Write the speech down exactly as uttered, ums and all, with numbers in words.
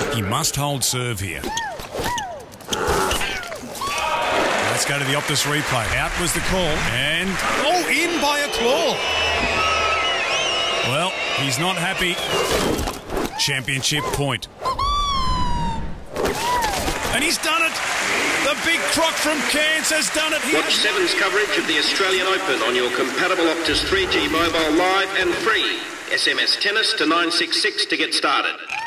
He must hold serve here. Let's go to the Optus replay. Out was the call, and oh, in by a claw. Well, he's not happy. Championship point. And he's done it. The big croc from Cairns has done it. He Watch Seven's coverage of the Australian Open on your compatible Optus three G mobile live and free. S M S tennis to nine six six to get started.